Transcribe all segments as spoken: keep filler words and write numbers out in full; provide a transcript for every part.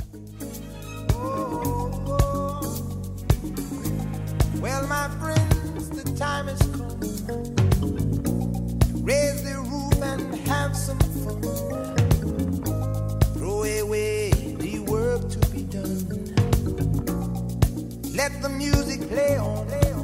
Well, my friends, the time has come. Raise the roof and have some fun. Throw away the work to be done. Let the music play on.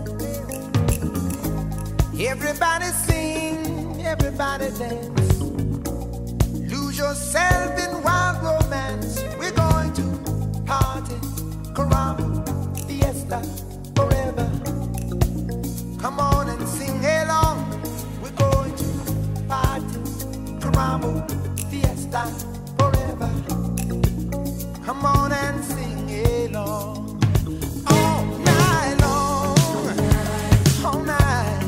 Everybody sing, everybody dance. Lose yourself in wild romance. We're going to party, caramba, fiesta, forever. Come on and sing along. We're going to party, caramba, fiesta, forever. Come on and sing along. All night long, all night.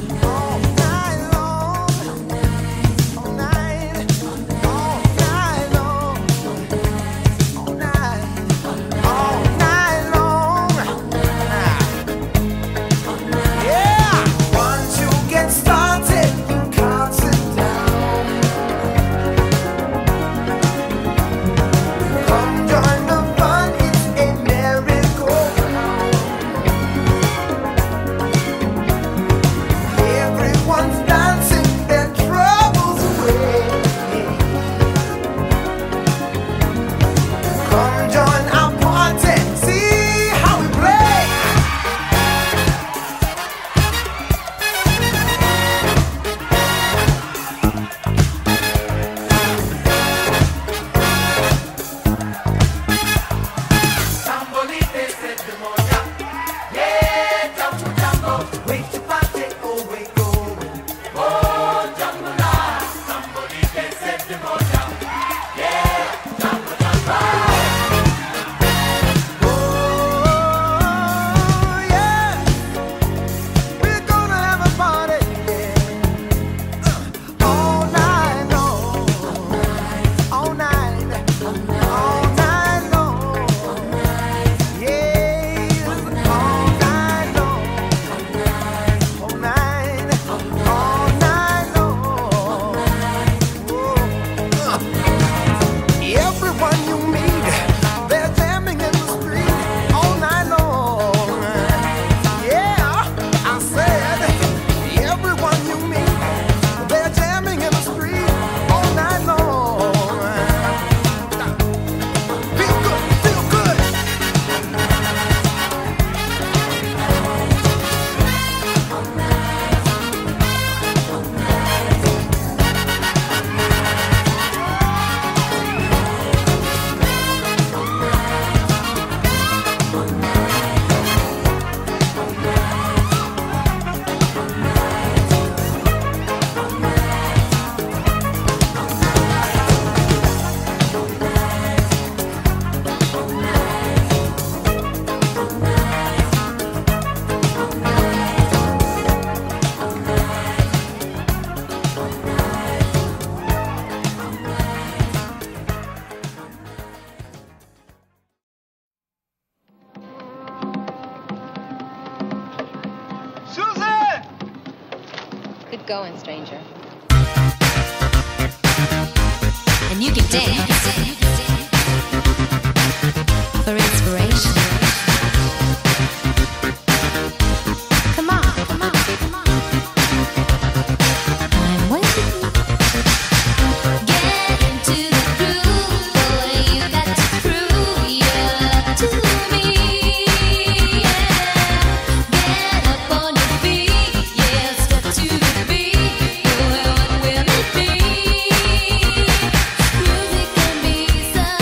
Good going, stranger. And you can dance for inspiration. Come on, come on, come on. I'm waiting. Get into the groove, boy. You got to prove you're to me. Yeah. Get up on your feet, yeah. Step to the beat, boy. What will it be? Music can be so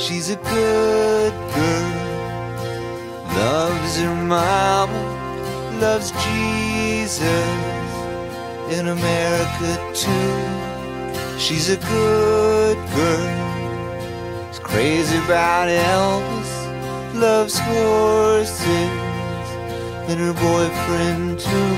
She's a good girl, loves her mama, loves Jesus, in America too. She's a good girl, is crazy about Elvis, loves horses, and her boyfriend too.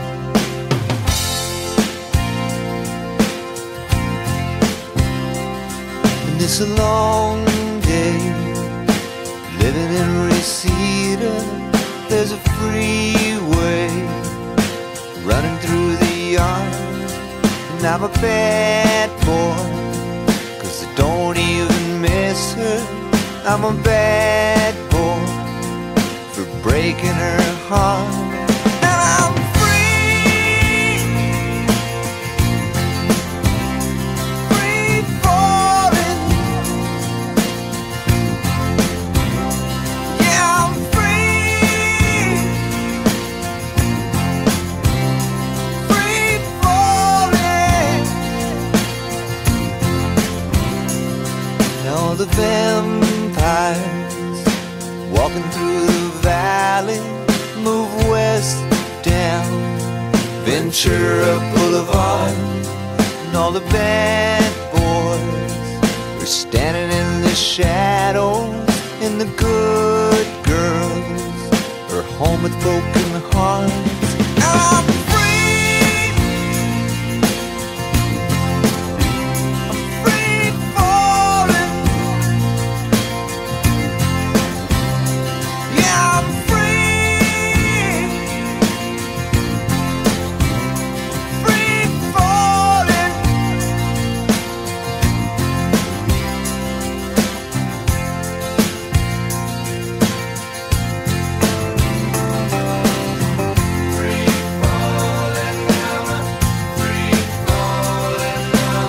And it's a long day living in Reseda. There's a freeway running through the yard, and I'm a bad boy, 'cause I don't even miss her. I'm a bad boy for breaking her heart. And I'm free, free falling. Yeah, I'm free, free falling. Now the vampires walking through the valley move west down Ventura Boulevard, and all the bad boys are standing in the shadows, and the good girls are home with broken hearts. I'm free, I'm free falling. Yeah, I'm free, free falling. Free falling now, free falling now.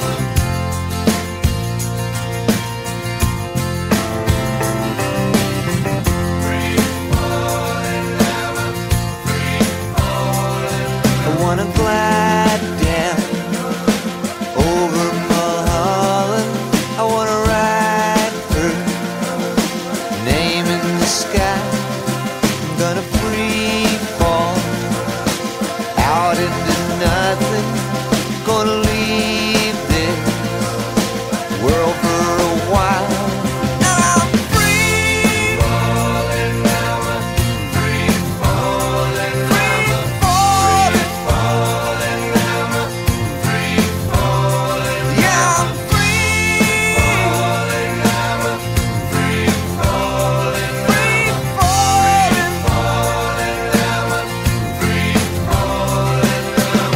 Free falling now, free falling. I wanna glide down over Mulholland. I wanna write her name in the sky. I'm gonna free fall out into nothing. Gonna leave this world for a while. And I'm free falling now, free falling, free falling, falling now, free falling. Yeah, I'm free falling now, free falling, free falling, falling now, free falling now.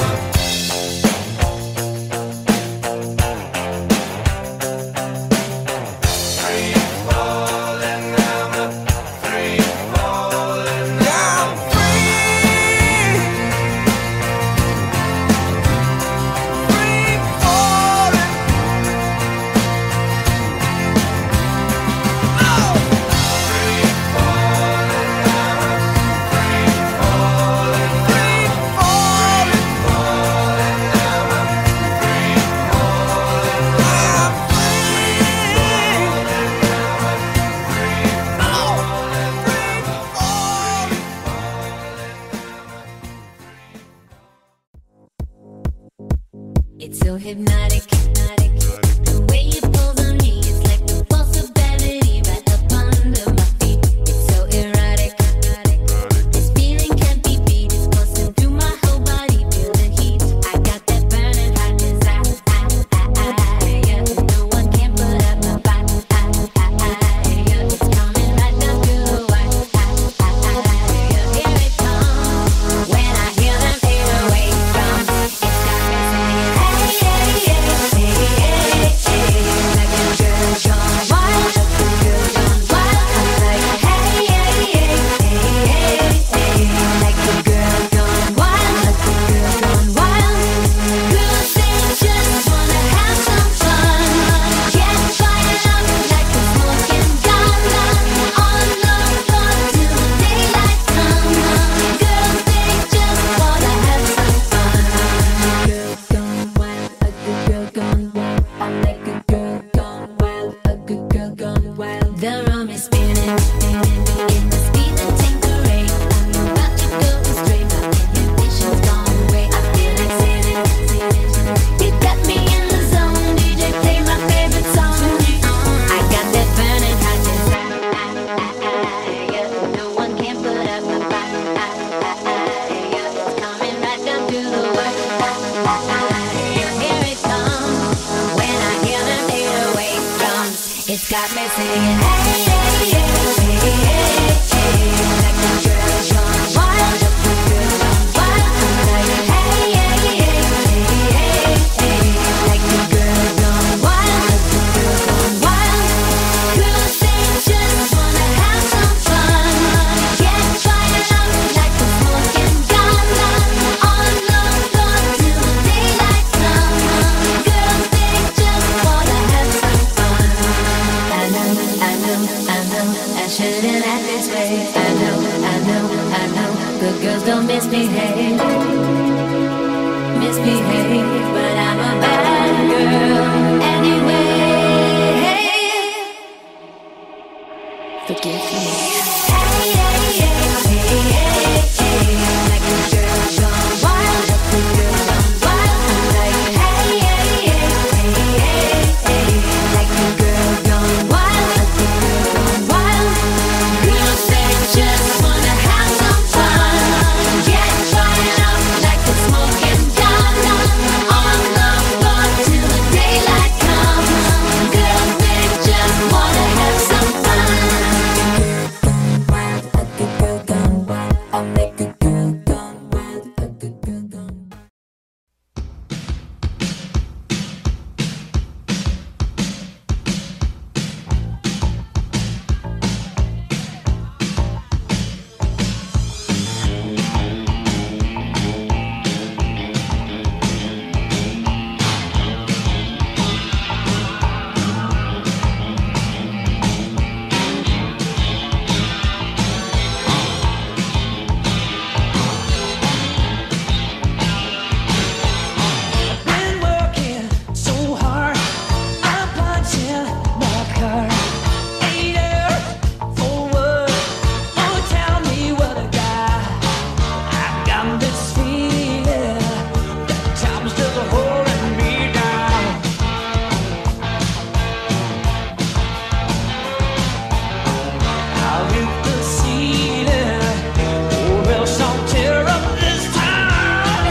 Free falling now, free falling. Yeah, I'm free, free falling. Oh! Free falling now, free falling, free falling, falling now, free falling. I'm free falling now, free falling, free falling. It's so hypnotic, hypnotic. The way it pulls on me, it's like the pulse of gravity right up under my feet. It's so erotic, erotic. This feeling can't be beat. It's coursing through my whole body. Feel the heat. I got that burning hot desire. No one can put out my fire. It's coming right down to the wire. Here it comes when I hear them fade away from. It's got me singing, hey, hey, hey. It's got me singing, hey, hey, hey, hey, hey, hey, like the girls gone wild, the girls gone wild. Like, hey, hey, hey, hey, hey, hey, like the girls gone wild, the girls gone wild. Girls, they just wanna have some fun, get fired up like a smoking gun, on the floor till the daylight comes. Girls, they just wanna have some fun. I know, I know, I know, I shouldn't act this way. I know, I know, I know, good girls don't misbehave, misbehave, but I'm a bad girl anyway. Forgive me. Hey, hey, hey, hey, hey, hey, like the girls gone wild, the girls gone wild. Like, hey, hey, hey, hey, hey, hey, like the girls gone wild, the girls gone wild. Girls, they just wanna have some fun, get fired up like a smoking gun, on the floor till the daylight comes. Girls, they just wanna have some fun. A good girl gone wild, I'll make a girl gone wild, a good girl gone wild. Been working so hard, I'm punching my card. Eight hours for what? Oh, tell me what I got. I got this feeling that time's just holding me down. I'll hit the ceiling, or else I'll tear up this town.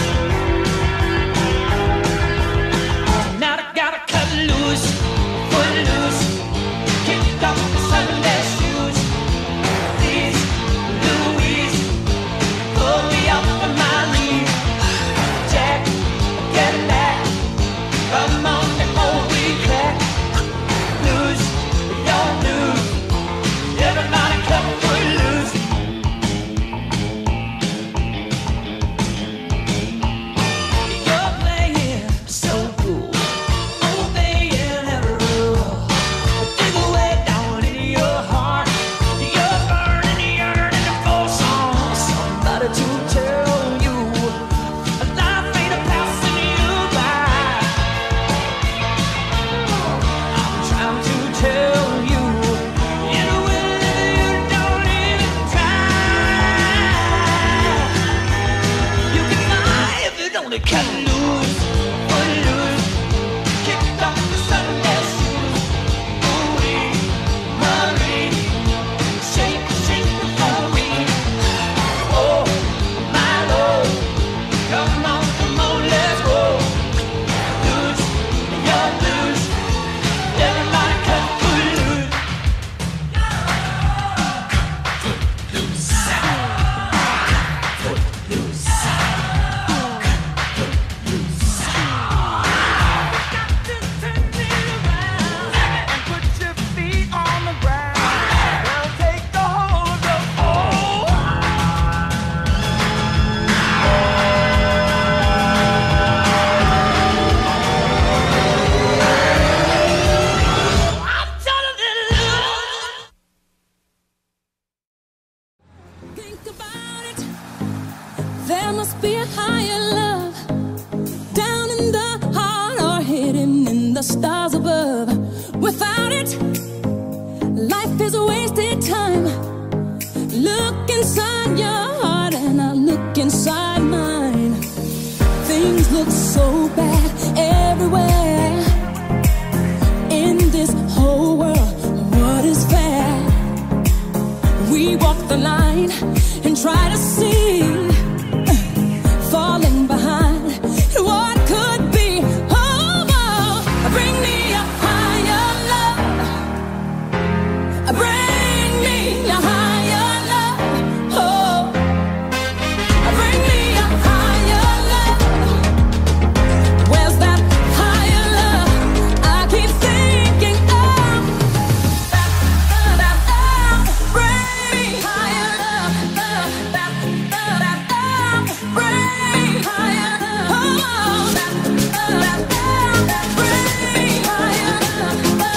Now I gotta cut loose, foot loose, kick off the Sunday shoes. These Louise pull me up on my knees. Jack, get back, come on before we crack. Lose, don't lose, everybody cut foot loose. You're playing so cool, obeying every rule. Dig away down in your heart, you're burning, yearning for some somebody to tell you life ain't a passing you by. I'm trying to tell you, in a way you don't even try. You can fly if you don't cut loose, foot loose, kick off the Sunday shoes. Ooh-wee, Marie, shake, shake it for me. Oh, my Lord, come on, come on, let's go. Loose, you're loose, everybody cut foot loose. Put your feet on the ground. Now take the whole of the floor. I'm telling you, loose. Think about it. There must be a higher love down in the heart or hidden in the stars above. Without it, life is a wasted time. We walk the line and try to see, falling behind what could be. Oh, oh, bring me a higher love. Bring me a higher love. Oh, bring me a higher love. Where's that higher love? I keep thinking of. Bring me higher love. Bring me higher love. Oh, bring me higher love.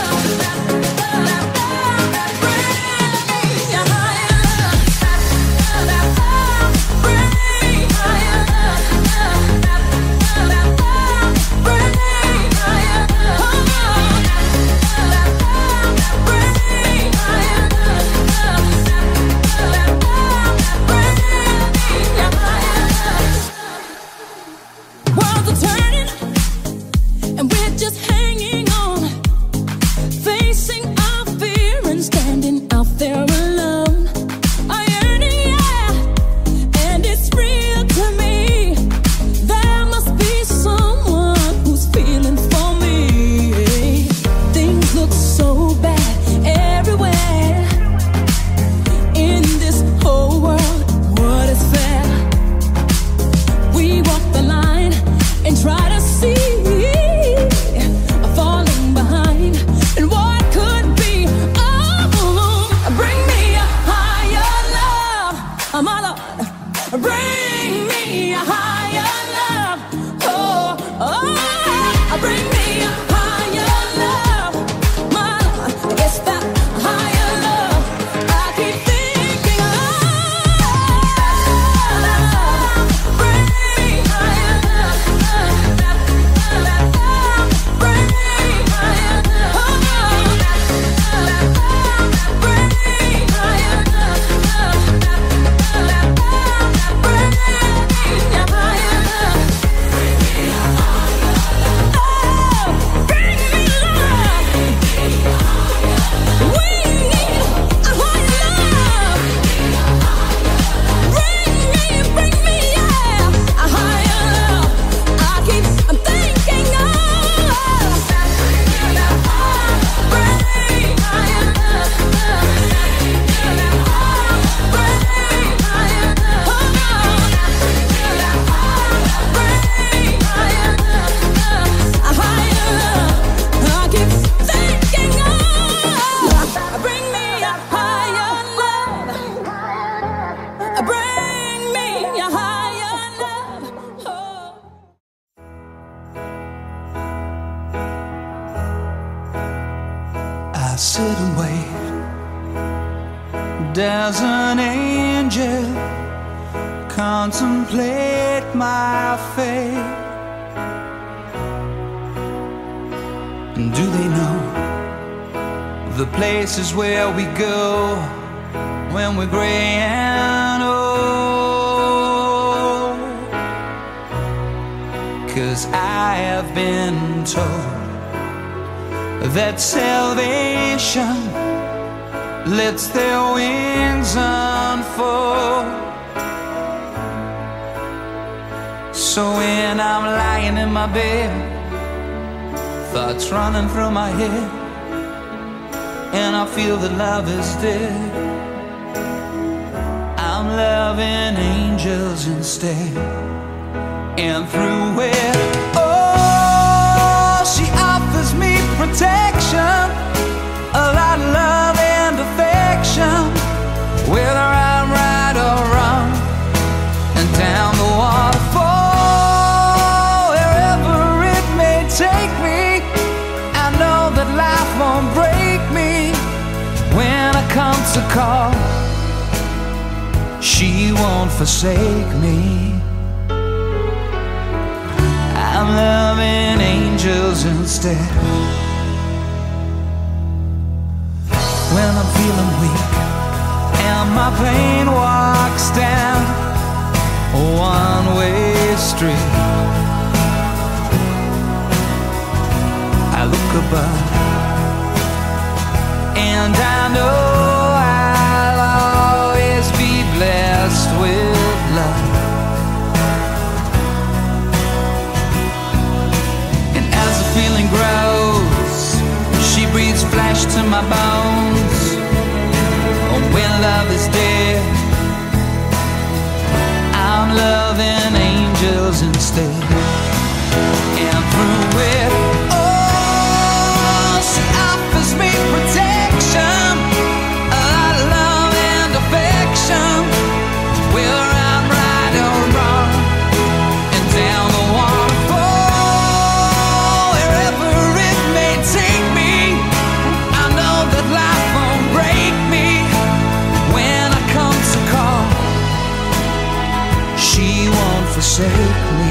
Worlds are turning, and we're just hanging on, facing our fear and standing out there alone. I yearn, yeah, and it's real to me. There must be someone who's feeling for me. Things look so bad everywhere in this whole world. What is fair? We walk the line and try to see, falling behind and what could be. Oh, bring me a higher love, my Lord. Bring me a higher love. Oh, oh, bring me a higher love, my Lord. It's that higher love I keep thinking of. Bring me higher love. Bring me higher love. Bring me higher love. Bring me higher love. Oh, bring me love. We need a higher love. Bring me, bring me, yeah, a higher love. I keep, I'm thinking of. Bring me higher love. Bring me higher love. Bring me higher love. A higher love. I keep thinking of. Bring me a higher love. Bring me a higher love. Oh. I sit and wait. Does an angel contemplate my fate? And do they know the places where we go when we're gray and old? 'Cause I have been told that salvation lets their wings unfold. So when I'm lying in my bed, thoughts running through my head, and I feel that love is dead, I'm loving angels instead. And through it, oh, she offers me protection, a lot of love and affection, whether I'm right or wrong, and down the waterfall, wherever it may take me, I know that life won't break me. When I come to call, she won't forsake me. I'm loving angels instead. When I'm feeling weak and my pain walks down a one-way street, I look above and I know I'll instead. And through it all, she offers me protection, a lot of love and affection, whether I'm right or wrong. And down the waterfall, wherever it may take me, I know that life won't break me. When I come to call, she won't forsake me.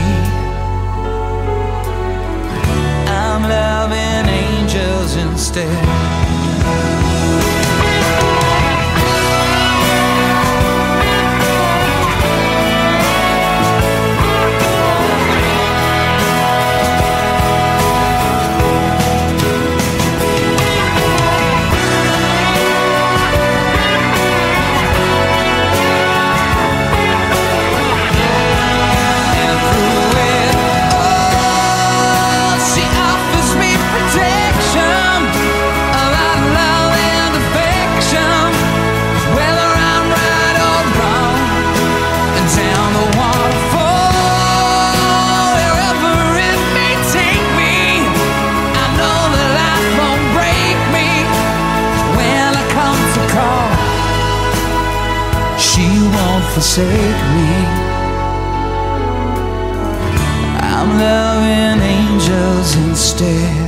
I'm loving angels instead. Forsake me. I'm loving angels instead.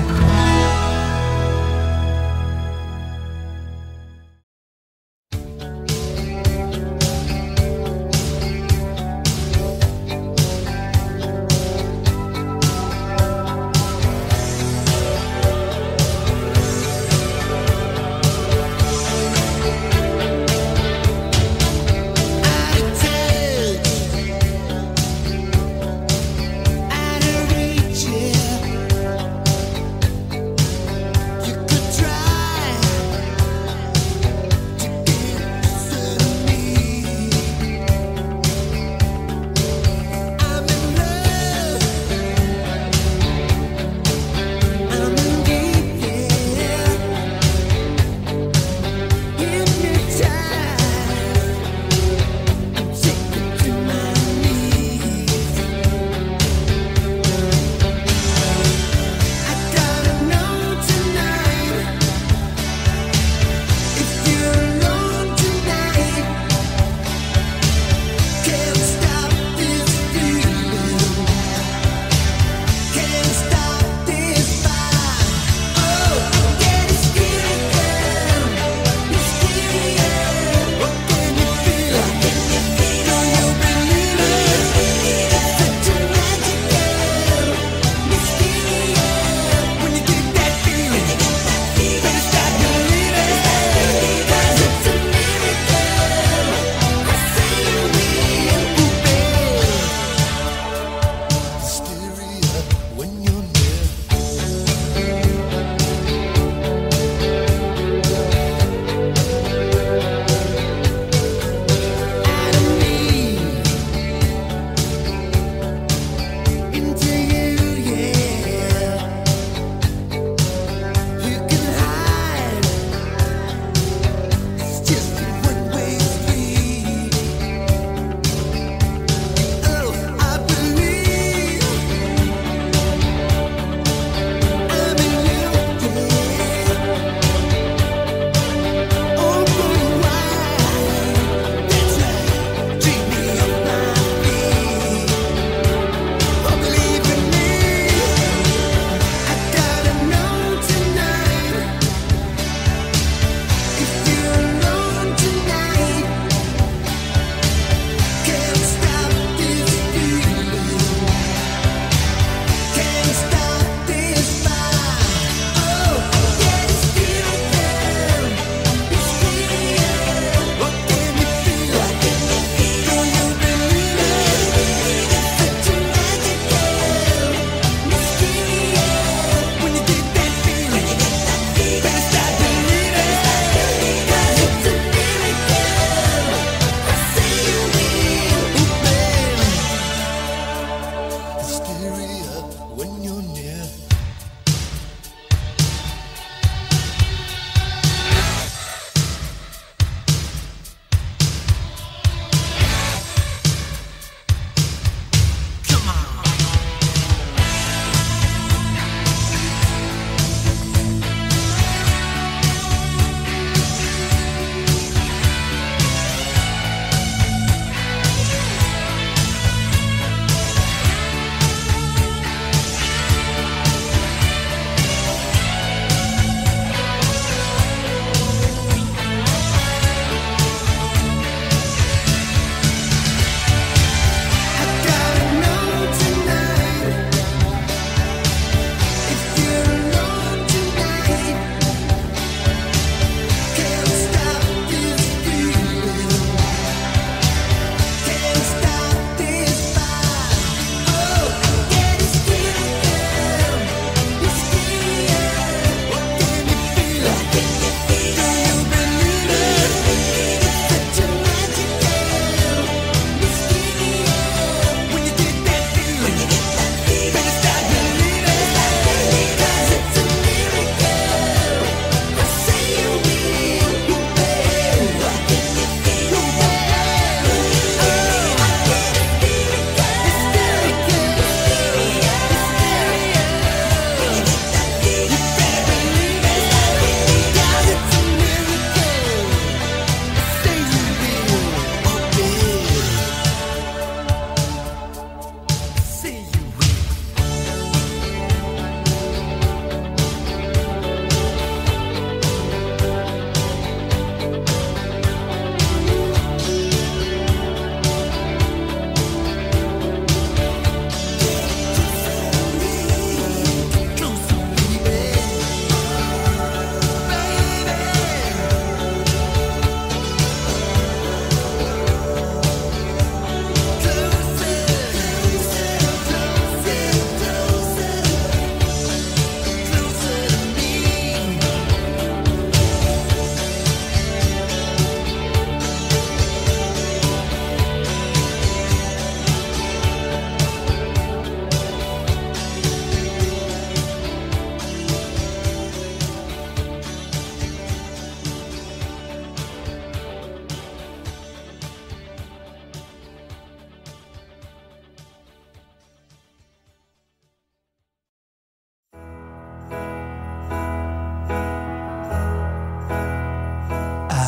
Out of reach, yeah.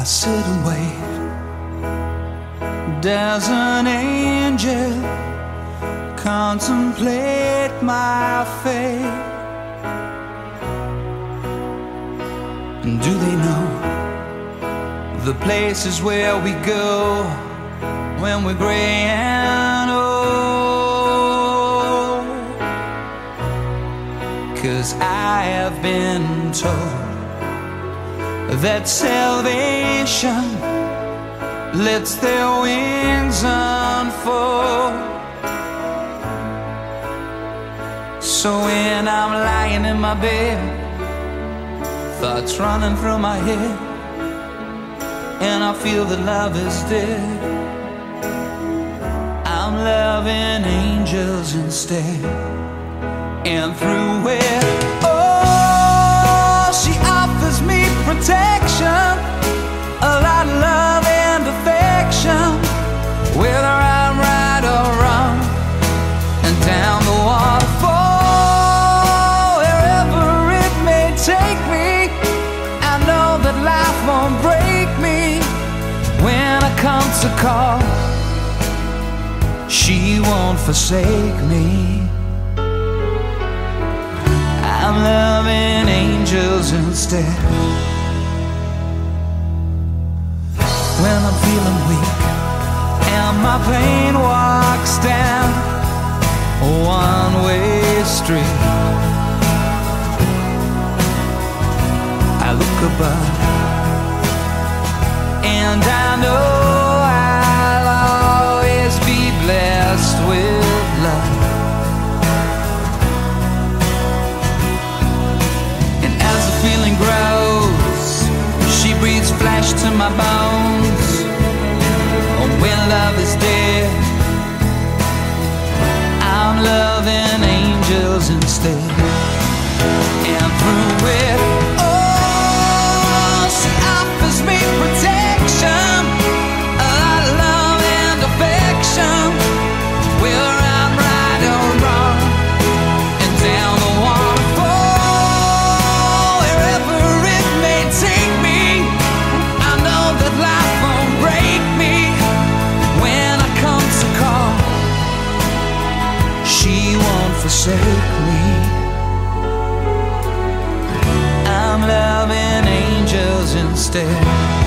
sit and wait. Does an angel contemplate my fate? And do they know the places where we go when we're gray and old? 'Cause I have been told that salvation lets their wings unfold. So when I'm lying in my bed, thoughts running through my head, and I feel that love is dead, I'm loving angels instead. And through it, oh, she offers me protection, a lot of love and affection, whether I'm right or wrong. And down the waterfall, wherever it may take me, I know that life won't break me. When I come to call, she won't forsake me. I'm loving angels instead. When I'm feeling weak and my pain walks down a one-way street, I look above and I know I'll always be blessed with love. And as the feeling grows, she breathes flesh to my bones. Oh, when love is dead, I'm loving angels instead. And through it, oh, she offers me protection, a lot of love and affection, whether I'm right or wrong. And down the waterfall, wherever it may take me, I know that life won't break me. When I come to call, she won't forsake me. I'm loving angels instead.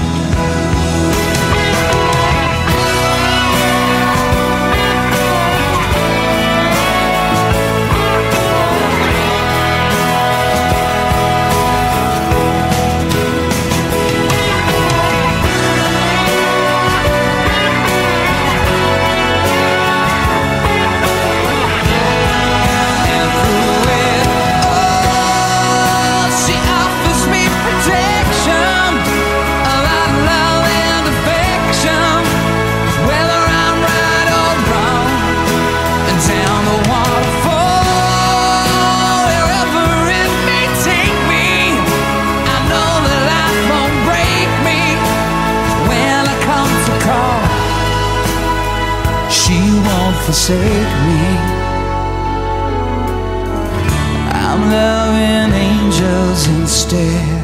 Forsake me. I'm loving angels instead.